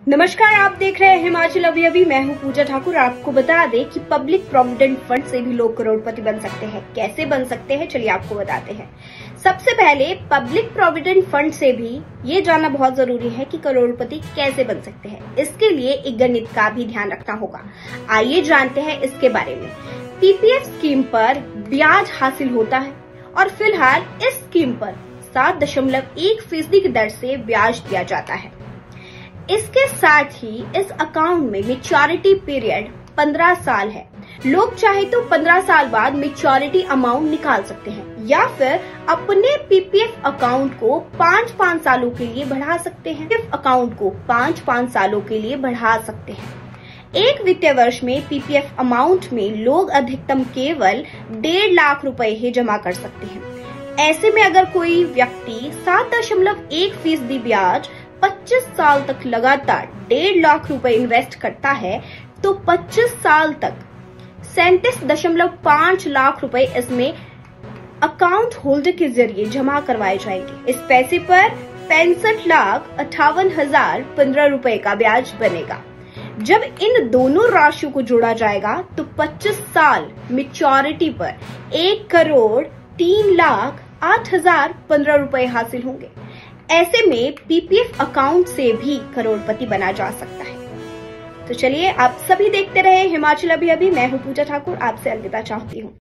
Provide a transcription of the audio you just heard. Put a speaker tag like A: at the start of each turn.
A: नमस्कार, आप देख रहे हैं हिमाचल अभी। मैं हूं पूजा ठाकुर। आपको बता दें कि पब्लिक प्रोविडेंट फंड से भी लोग करोड़पति बन सकते हैं। कैसे बन सकते हैं, चलिए आपको बताते हैं। सबसे पहले पब्लिक प्रोविडेंट फंड से भी ये जानना बहुत जरूरी है कि करोड़पति कैसे बन सकते हैं। इसके लिए एक गणित का भी ध्यान रखना होगा। आइए जानते हैं इसके बारे में। पीपीएफ स्कीम पर ब्याज हासिल होता है और फिलहाल इस स्कीम पर 7.1% की दर से ब्याज दिया जाता है। इसके साथ ही इस अकाउंट में मैच्योरिटी पीरियड 15 साल है। लोग चाहे तो 15 साल बाद मैच्योरिटी अमाउंट निकाल सकते हैं या फिर अपने पीपीएफ अकाउंट को 5-5 सालों के लिए बढ़ा सकते हैं। पीपीएफ अकाउंट को 5-5 सालों के लिए बढ़ा सकते हैं। एक वित्तीय वर्ष में पीपीएफ अमाउंट में लोग अधिकतम केवल 1.5 लाख रुपए ही जमा कर सकते हैं। ऐसे में अगर कोई व्यक्ति 7.1% ब्याज 25 साल तक लगातार 1.5 लाख रुपए इन्वेस्ट करता है तो 25 साल तक 37.5 लाख रुपए इसमें अकाउंट होल्डर के जरिए जमा करवाए जाएंगे। इस पैसे पर 65,58,015 रुपए का ब्याज बनेगा। जब इन दोनों राशियों को जोड़ा जाएगा तो 25 साल मैच्योरिटी पर 1,03,08,015 रुपए हासिल होंगे। ऐसे में पीपीएफ अकाउंट से भी करोड़पति बना जा सकता है। तो चलिए, आप सभी देखते रहे हिमाचल अभी। मैं हूं पूजा ठाकुर, आपसे अलविदा चाहती हूं।